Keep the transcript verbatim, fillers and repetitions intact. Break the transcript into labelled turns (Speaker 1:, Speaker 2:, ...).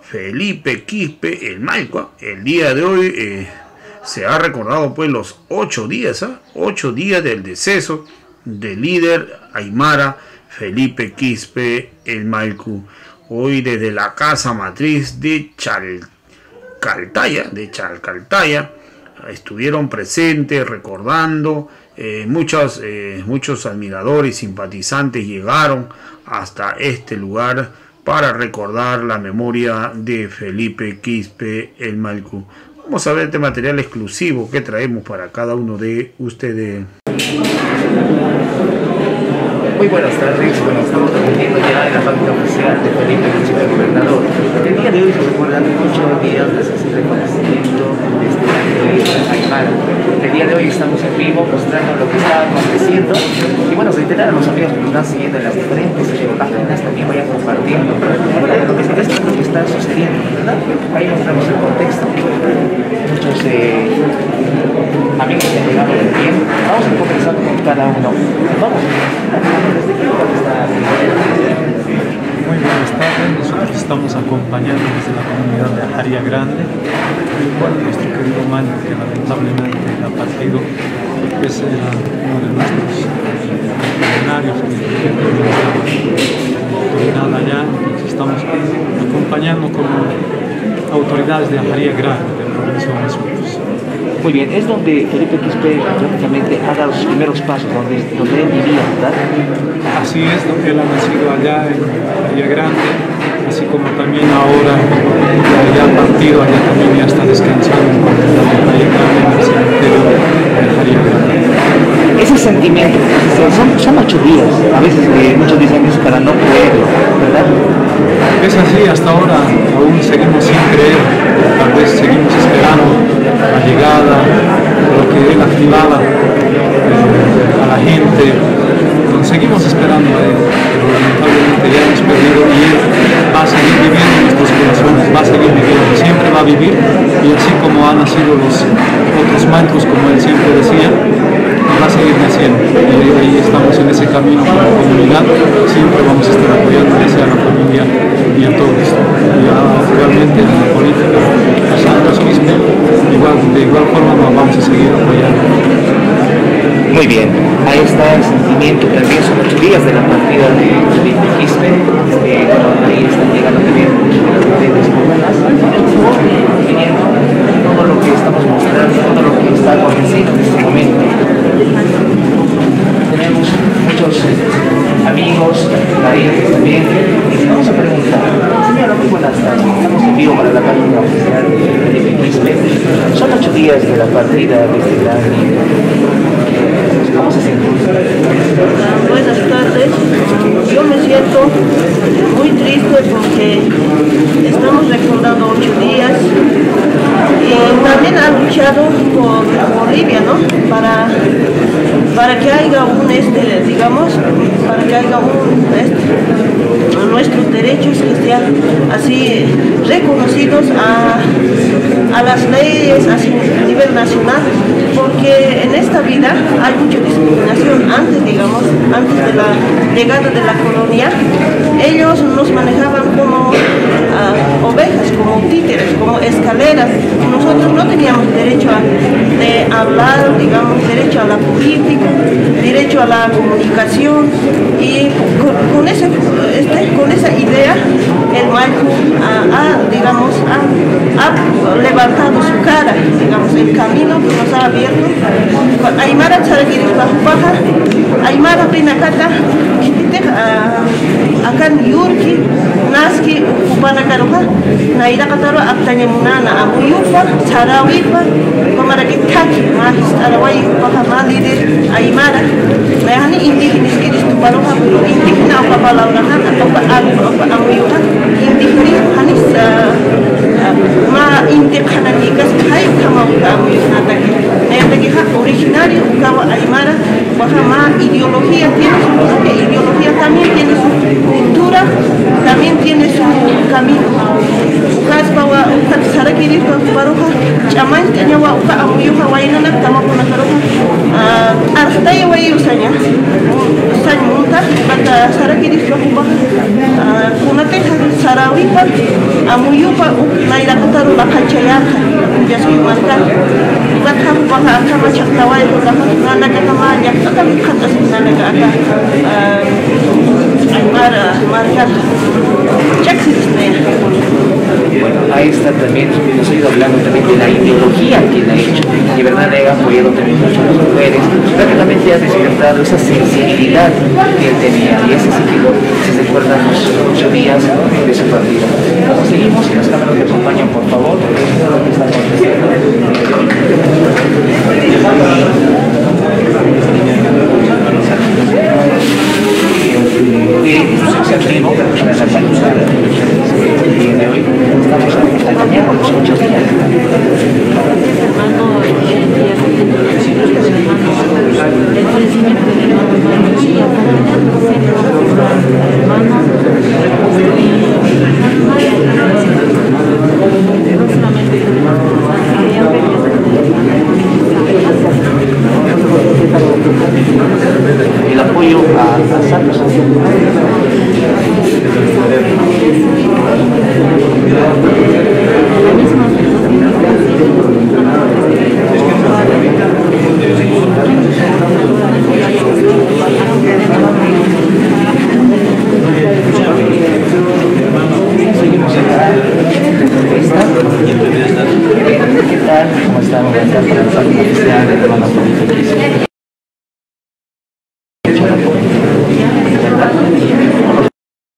Speaker 1: Felipe Quispe, el Malcua. El día de hoy eh, se ha recordado pues los ocho días, ¿eh? ocho días del deceso del líder aymara Felipe Quispe, el Malcu. Hoy desde la casa matriz de Chalcaltaya, de Chalcaltaya, estuvieron presentes recordando. Eh, muchos, eh, muchos admiradores y simpatizantes llegaron hasta este lugar para recordar la memoria de Felipe Quispe, el Malcu. Vamos a ver este material exclusivo que traemos para cada uno de ustedes.
Speaker 2: Muy buenas tardes, bueno, estamos transmitiendo ya en la página oficial de Felipe Quispe, el gobernador. El día de hoy se recuerdan ocho días de ese reconocimiento de este líder aymara. El día de hoy estamos en vivo mostrando lo que está aconteciendo y bueno, reiterar a los amigos que nos están siguiendo en las diferentes páginas, también vayan compartiendo bueno, de lo que, esto es lo que está sucediendo, ¿verdad? Ahí mostramos el contexto. Muchos eh, amigos que han llegado del bien. Vamos a ir conversando con cada uno. Vamos.
Speaker 3: Muy buenas tardes, nosotros estamos acompañando desde la comunidad de Ajaría Grande, el cual nuestro querido Manu, que lamentablemente ha partido, es era uno de nuestros funcionarios que autoridad allá, entonces estamos acompañando con autoridades de Ajaría Grande, de la provincia de nosotros.
Speaker 2: Muy bien, es donde Felipe Quispe prácticamente ha dado sus primeros pasos, donde, donde él vivía, ¿verdad?
Speaker 3: Así es, donde él ha nacido allá en Ajaría Grande, así como también ahora ya ha partido, allá también ya está descansando en Ajaría Grande, en el cementerio de Ajaría Grande.
Speaker 2: Ese sentimiento, son, son ocho días, a veces eh, muchos dicen que es para no creerlo, ¿verdad?
Speaker 3: Es así, hasta ahora aún seguimos sin creer, tal vez seguimos esperando la llegada, lo que él activaba eh, a la gente, entonces, seguimos esperando a él, pero lamentablemente ya hemos perdido y él va a seguir viviendo en nuestros corazones, va a seguir viviendo, siempre va a vivir y así como han nacido los otros mancos, como él siempre decía, va a seguir naciendo y ahí estamos en ese camino con la comunidad, siempre vamos a estar apoyando ya sea a la familia y a todos, y actualmente en la política, a Santos Quispe, igual, de igual forma nos vamos a seguir apoyando.
Speaker 2: Muy bien, ahí está el sentimiento, también son ocho días de la partida de Felipe Quispe, eh, bueno, ahí están llegando también las diferentes comunas, viniendo todo lo que estamos mostrando, todo lo que está aconteciendo en este momento. Tenemos muchos amigos, parientes también, y vamos a preguntar, señora, muy buenas tardes, estamos en vivo para la página oficial de Felipe Quispe, son ocho días de la partida de este gran líder. ¿Cómo se siente?
Speaker 4: Buenas tardes, yo me siento muy triste porque estamos recordando ocho días y también han luchado por Bolivia, ¿no? Para, para que haya un, este, digamos, para que haya un, este, nuestros derechos que sean así reconocidos a, a las leyes así a nivel nacional, porque en esta vida hay mucha discriminación antes, digamos, antes de la llegada de la colonia. Ellos nos manejaban como uh, ovejas, como títeres, como escaleras. Nosotros no teníamos derecho a de hablar, digamos, derecho a la política, derecho a la comunicación, y con, con, ese, este, con esa idea el Malcu ha, ha, digamos, ha, ha levantado su cara, digamos, el camino que nos ha abierto. Aymara Charagiris Bajupaja, Aymara Pinacata, akan Yurki, Naski, Upana Karoja, Naira Kataro, Aptanya Munana, Amuyupa, Charawipa, Komarakitaki, Mahis, Arawai, Pahamali, Aymara, Mayani indígenas que Tupaloja, indígena, Papa Laurahan, Papa Amuyuha, indígenas, Hanis, Ma Indígenas, Hay Kamauka Amuyuha, Nayataki, originario, Ukawa Aymara, Bahama, ideología, tiene su propia ideología, también tiene su cultura, también tiene su camino. Ukaspawa ukat sarakiri to paruha chaman tanya wa uka amuyu hawaina nak tama kuna paruha arstay wa yusanya san munta bata sarakiri to kuba kuna te sarawi pa amuyu pa naira kataru la kachaya jasu marka ukat ha kuba ha kama chaktawai to la kana kama ya kata kata sinana ka aka Aymara marka
Speaker 2: Bueno, ahí está también, hemos ido hablando también de la ideología que él ha hecho. Y verdad, le ha apoyado también mucho a las mujeres. Prácticamente ha despertado esa sensibilidad que él tenía. Y ese sentido se recuerdan los ocho días de su partida. Como seguimos, y las cámaras me acompañan, por favor. Eso es lo que está aconteciendo. Primo, para la palusa el día de hoy estamos acompañando los ocho días.
Speaker 5: Hermano, el crecimiento del hermano y acompañándose al hermano no solamente
Speaker 2: el apoyo a, a Santos. Seguimos acá. ¿Qué tal? ¿Cómo están? Buenas tardes para el Salón Oficial de Hermanos Políticos.